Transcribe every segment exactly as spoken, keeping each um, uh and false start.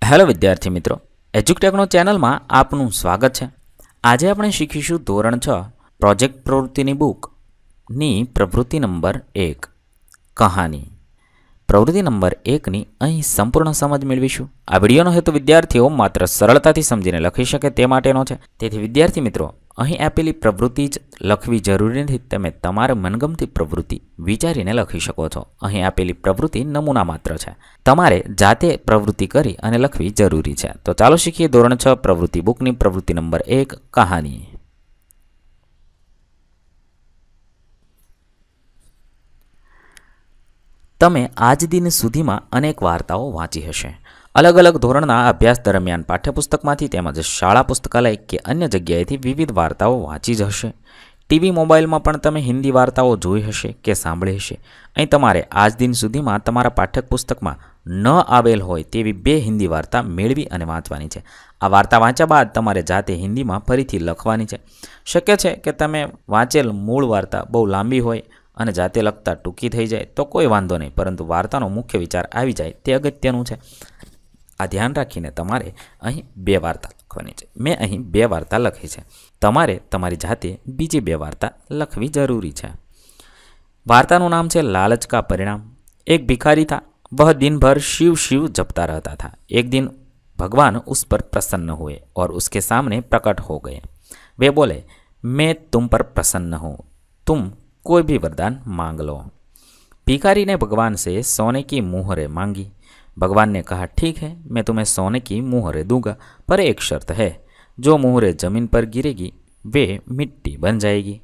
Hello विद्यार्थी मित्रों, एज्युकटेकनो channel में आपનું स्वागत है। आज આપણે શીખીશું ધોરણ છ પ્રોજેક્ટ પ્રવૃત્તિની બુકની પ્રવૃત્તિ નંબર એક કહાની। પ્રવૃત્તિ નંબર એકની અહીં સંપૂર્ણ સમજ મેળવીશું। આ વિડીયોનો હેતુ વિદ્યાર્થીઓ માત્ર સરળતાથી સમજીને લખી શકે તે માટેનો છે। તેથી વિદ્યાર્થી મિત્રો, અહીં આપેલી પ્રવૃત્તિ જ લખવી જરૂરી નથી। તમે તમારી મનગમતી પ્રવૃત્તિ વિચારીને લખી શકો છો। અહીં આપેલી પ્રવૃત્તિ નમૂના માત્ર છે, તમારે જાતે પ્રવૃત્તિ કરી અને લખવી જરૂરી છે। તો ચાલો શીખીએ ધોરણ છ પ્રવૃત્તિ બુકની પ્રવૃત્તિ નંબર એક કહાની। તમે આજ દિન સુધીમાં અનેક વાર્તાઓ વાંચી હશે। अलग अलग ધોરણના અભ્યાસ દરમિયાન પાઠ્યપુસ્તકમાંથી તેમજ શાળા પુસ્તકાલય કે અન્ય જગ્યાએથી વિવિધ વાર્તાઓ વાંચી જ હશે। ટીવી મોબાઈલમાં પણ તમે હિન્દી વાર્તાઓ જોઈ હશે કે સાંભળી હશે। અહીં તમારે આજ દિન સુધીમાં તમારા પાઠ્યપુસ્તકમાં ન આવેલ હોય તેવી બે હિન્દી વાર્તા મેળવી અને વાંચવાની છે। આ વાર્તા વાંચ્યા બાદ તમારે જાતે હિન્દીમાં ફરીથી લખવાની છે। શક્ય છે કે તમે વાંચેલ મૂળ વાર્તા બહુ લાંબી હોય અને જાતે લખતા ટૂંકી થઈ જાય તો કોઈ વાંધો નહીં, પરંતુ વાર્તાનો મુખ્ય વિચાર આવી જાય તે અગત્યનું છે। આ ધ્યાન રાખીને તમારે અહીં બે વાર્તા લખવાની છે। મેં અહીં બે વાર્તા લખી છે, તમારે તમારી જાતે બીજી બે વાર્તા લખવી જરૂરી છે। वार्ताનું नाम છે लालच का परिणाम। एक भिखारी था, वह दिन भर शिव शिव जपता रहता था। एक दिन भगवान उस पर प्रसन्न हुए और उसके सामने प्रकट हो गए। वे बोले, मैं तुम पर प्रसन्न हूँ, तुम कोई भी वरदान मांग लो। भिखारी ने भगवान से सोने की मुहरें मांगी। भगवान ने कहा, ठीक है, मैं तुम्हें सोने की मुहरें दूंगा, पर एक शर्त है, जो मुहरें जमीन पर गिरेगी वे मिट्टी बन जाएगी।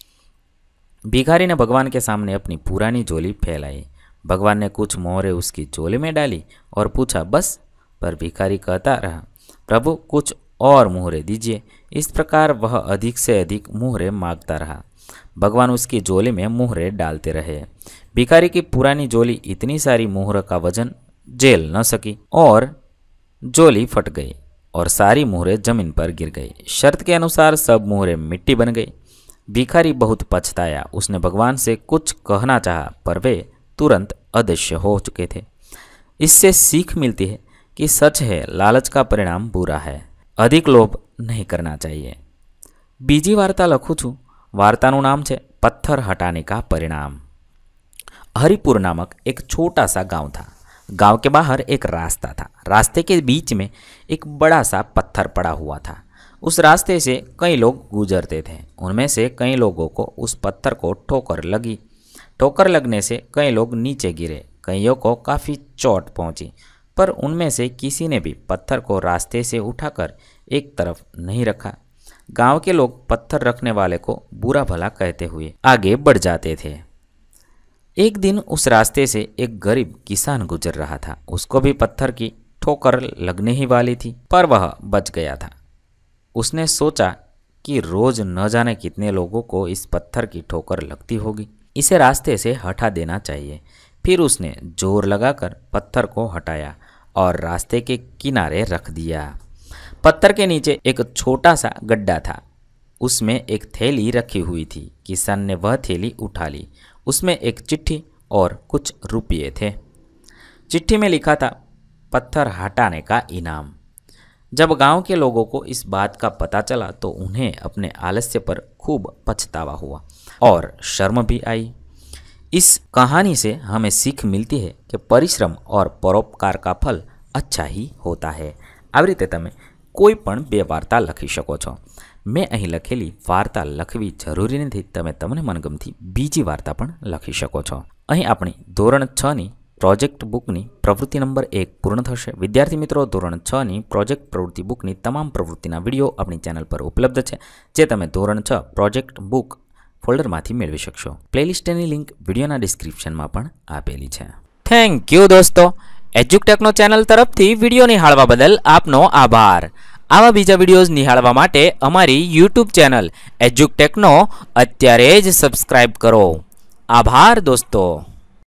भिखारी ने भगवान के सामने अपनी पुरानी झोली फैलाई। भगवान ने कुछ मोहरें उसकी झोली में डाली और पूछा, बस? पर भिखारी कहता रहा, प्रभु कुछ और मुहरें दीजिए। इस प्रकार वह अधिक से अधिक मुहरें मांगता रहा। भगवान उसकी झोली में मुहरें डालते रहे। भिखारी की पुरानी झोली इतनी सारी मुहरों का वजन झेल न सकी और झोली फट गई और सारी मुहरें जमीन पर गिर गई। शर्त के अनुसार सब मुहरें मिट्टी बन गई। भिखारी बहुत पछताया। उसने भगवान से कुछ कहना चाहा, पर वे तुरंत अदृश्य हो चुके थे। इससे सीख मिलती है कि सच है, लालच का परिणाम बुरा है, अधिक लोभ नहीं करना चाहिए। बीजी वार्ता लखूँ छूँ। वार्ताનું नाम है पत्थर हटाने का परिणाम। हरिपुर नामक एक छोटा सा गांव था। गांव के बाहर एक रास्ता था। रास्ते के बीच में एक बड़ा सा पत्थर पड़ा हुआ था। उस रास्ते से कई लोग गुजरते थे। उनमें से कई लोगों को उस पत्थर को ठोकर लगी। ठोकर लगने से कई लोग नीचे गिरे। कईयों को काफ़ी चोट पहुंची, पर उनमें से किसी ने भी पत्थर को रास्ते से उठाकर एक तरफ नहीं रखा। गांव के लोग पत्थर रखने वाले को बुरा भला कहते हुए आगे बढ़ जाते थे। एक दिन उस रास्ते से एक गरीब किसान गुजर रहा था। उसको भी पत्थर की ठोकर लगने ही वाली थी, पर वह बच गया था। उसने सोचा कि रोज न जाने कितने लोगों को इस पत्थर की ठोकर लगती होगी, इसे रास्ते से हटा देना चाहिए। फिर उसने जोर लगाकर पत्थर को हटाया और रास्ते के किनारे रख दिया। पत्थर के नीचे एक छोटा सा गड्ढा था। उसमें एक थैली रखी हुई थी। किसान ने वह थैली उठा ली। उसमें एक चिट्ठी और कुछ रुपये थे। चिट्ठी में लिखा था, पत्थर हटाने का इनाम। जब गांव के लोगों को इस बात का पता चला तो उन्हें अपने आलस्य पर खूब पछतावा हुआ और शर्म भी आई। इस कहानी से हमें सीख मिलती है कि परिश्रम और परोपकार का फल अच्छा ही होता है। આવી રીતે તમે કોઈ પણ બે વાર્તા લખી શકો છો। મેં અહીં લખેલી વાર્તા લખવી જરૂરી નથી, તમે તમને મનગમતી બીજી વાર્તા પણ લખી શકો છો। અહીં આપણી ધોરણ છની પ્રોજેક્ટ બુકની પ્રવૃત્તિ નંબર એક પૂર્ણ થશે। વિદ્યાર્થી મિત્રો, ધોરણ છની પ્રોજેક્ટ પ્રવૃત્તિ બુકની તમામ પ્રવૃત્તિના વિડીયો આપણી ચેનલ પર ઉપલબ્ધ છે, જે તમે ધોરણ છ પ્રોજેક્ટ બુક ફોલ્ડરમાંથી મેળવી શકશો। પ્લેલિસ્ટની લિંક વિડીયોના ડિસ્ક્રિપ્શનમાં પણ આપેલી છે। થેન્ક યુ દોસ્તો। એજ્યુકટેકનો ચેનલ તરફથી વિડીયો નિહાળવા બદલ આપનો આભાર। આવા બીજા વિડીયોઝ નિહાળવા માટે અમારી યુટ્યુબ ચેનલ એજ્યુકટેકનો અત્યારે જ સબસ્ક્રાઇબ કરો। આભાર દોસ્તો।